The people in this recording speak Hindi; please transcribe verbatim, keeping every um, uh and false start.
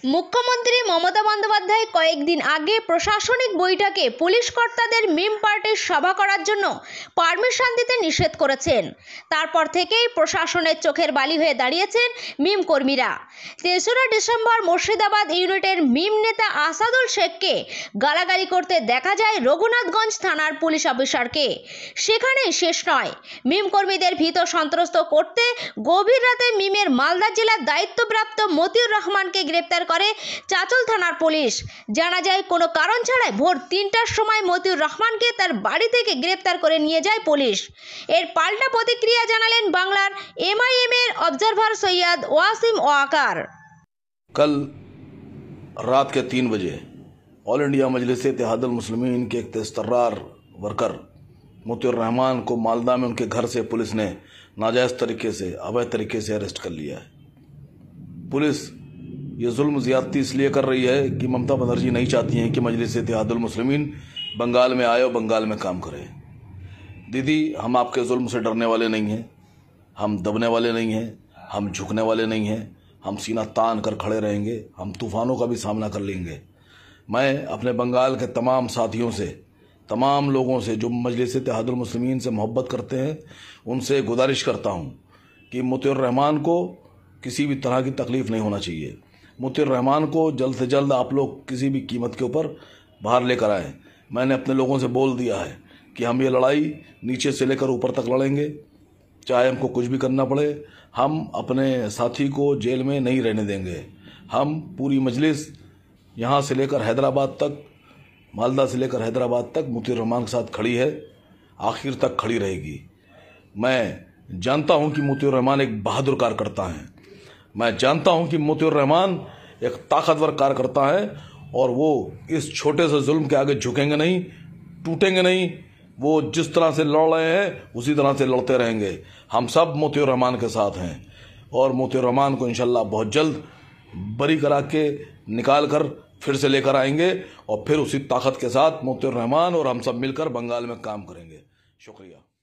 মুখ্যমন্ত্রী মমতা বন্দ্যোপাধ্যায় কয়েকদিন আগে প্রশাসনিক বৈঠকে পুলিশ কর্তাদের মিম পার্টির সভা করার জন্য পারমিশন দিতে নিষেধ করেছেন। তারপর থেকেই প্রশাসনের চোখের বালি হয়ে দাঁড়িয়েছেন মিম কর্মীরা। তেসরা ডিসেম্বর মুর্শিদাবাদ ইউনিটের মিম নেতা আসাদুল শেখকে গালাগালি করতে দেখা যায় রঘুনাথগঞ্জ থানার পুলিশ অফিসারকে। সেখানেই শেষ নয়, মিম কর্মীদের ভীত সন্ত্রস্ত করতে গভীর রাতে মিমের মালদা জেলার দায়িত্বপ্রাপ্ত মতিউর রহমানকে গ্রেপ্তার করে চাঁচল থানার পুলিশ। জানা যায়, কোনো কারণ ছাড়াই ভোর তিনটার সময় মতিউর রহমানকে তার বাড়ি থেকে গ্রেপ্তার করে নিয়ে যায় পুলিশ। এর পাল্টা প্রতিক্রিয়া জানালেন বাংলার এমআইএম এর অবজারভার সৈয়দ ওয়াসিম ওয়াকার। कल रात के तीन बजे ऑल इंडिया मजलिस इत्तेहादुल मुस्लिमीन के एक तेजतर्रार वर्कर मोतिउर रहमान को मालदा में उनके घर से पुलिस ने नाजायज़ तरीके से, अवैध तरीके से अरेस्ट कर लिया है। पुलिस ये जुल्म ज़्यादती इसलिए कर रही है कि ममता बनर्जी नहीं चाहती हैं कि मजलिस इत्तेहादुल मुस्लिमीन बंगाल में आए और बंगाल में काम करे। दीदी, हम आपके जुल्म से डरने वाले नहीं हैं, हम दबने वाले नहीं हैं, हम झुकने वाले नहीं हैं। हम सीना तान कर खड़े रहेंगे, हम तूफ़ानों का भी सामना कर लेंगे। मैं अपने बंगाल के तमाम साथियों से, तमाम लोगों से जो मजलिस इत्तेहादुल मुस्लिमीन से मोहब्बत करते हैं, उनसे गुजारिश करता हूं कि मोतिउर रहमान को किसी भी तरह की तकलीफ़ नहीं होना चाहिए। मोतिउर रहमान को जल्द से जल्द आप लोग किसी भी कीमत के ऊपर बाहर लेकर आएँ। मैंने अपने लोगों से बोल दिया है कि हम ये लड़ाई नीचे से लेकर ऊपर तक लड़ेंगे, चाहे हमको कुछ भी करना पड़े। हम अपने साथी को जेल में नहीं रहने देंगे। हम पूरी मजलिस यहाँ से लेकर हैदराबाद तक, मालदा से लेकर हैदराबाद तक मोतिउर रहमान के साथ खड़ी है, आखिर तक खड़ी रहेगी। मैं जानता हूँ कि मोतिउर रहमान एक बहादुर कार्यकर्ता हैं। मैं जानता हूँ कि मोतिउर रहमान एक ताकतवर कार्यकर्ता है और वो इस छोटे से जुल्म के आगे झुकेंगे नहीं, टूटेंगे नहीं। वो जिस तरह से लड़ रहे हैं उसी तरह से लड़ते रहेंगे। हम सब मोतिउर रहमान के साथ हैं और मोतिउर रहमान को इंशाल्लाह बहुत जल्द बरी करा के निकाल कर फिर से लेकर आएंगे और फिर उसी ताकत के साथ मोतिउर रहमान और हम सब मिलकर बंगाल में काम करेंगे। शुक्रिया।